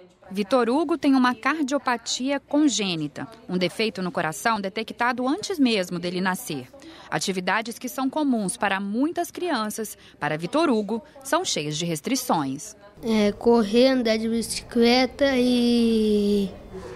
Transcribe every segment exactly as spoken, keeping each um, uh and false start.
Vitor Hugo tem uma cardiopatia congênita, um defeito no coração detectado antes mesmo dele nascer. Atividades que são comuns para muitas crianças, para Vitor Hugo, são cheias de restrições. É, correr, andar de bicicleta e,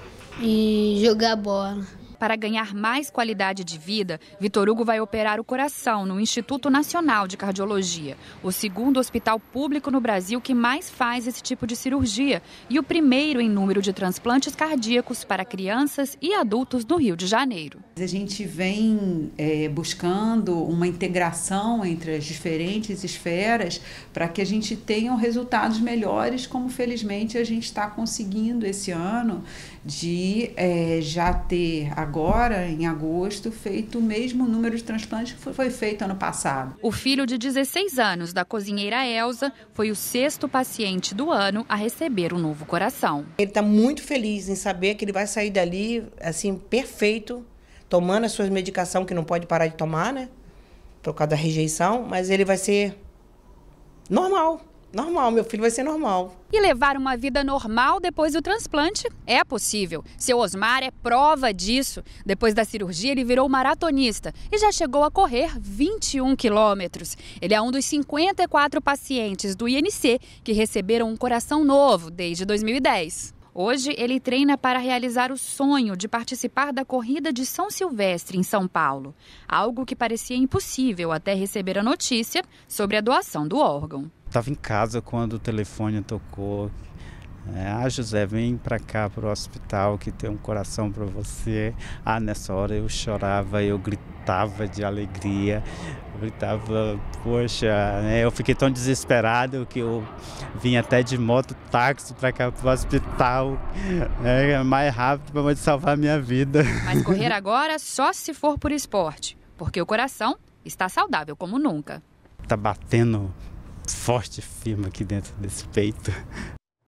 e jogar bola. Para ganhar mais qualidade de vida, Vitor Hugo vai operar o coração no Instituto Nacional de Cardiologia, o segundo hospital público no Brasil que mais faz esse tipo de cirurgia e o primeiro em número de transplantes cardíacos para crianças e adultos do Rio de Janeiro. A gente vem é, buscando uma integração entre as diferentes esferas para que a gente tenha resultados melhores, como felizmente a gente está conseguindo esse ano, de é, já ter agora, em agosto, feito o mesmo número de transplantes que foi feito ano passado. O filho de dezesseis anos da cozinheira Elza foi o sexto paciente do ano a receber um novo coração. Ele está muito feliz em saber que ele vai sair dali assim, perfeito, tomando a sua medicação, que não pode parar de tomar, né? Por causa da rejeição, mas ele vai ser normal. Normal, meu filho vai ser normal. E levar uma vida normal depois do transplante é possível. Seu Osmar é prova disso. Depois da cirurgia, ele virou maratonista e já chegou a correr vinte e um quilômetros. Ele é um dos cinquenta e quatro pacientes do I N C que receberam um coração novo desde dois mil e dez. Hoje, ele treina para realizar o sonho de participar da Corrida de São Silvestre, em São Paulo. Algo que parecia impossível até receber a notícia sobre a doação do órgão. Estava em casa quando o telefone tocou. É, ah, José, vem para cá, para o hospital, que tem um coração para você. Ah, nessa hora eu chorava, eu gritava de alegria. Eu gritava, poxa, né? Eu fiquei tão desesperado que eu vim até de moto, táxi para cá, para o hospital. É mais rápido para salvar a minha vida. Mas correr agora só se for por esporte, porque o coração está saudável como nunca. Tá batendo forte, firme aqui dentro desse peito.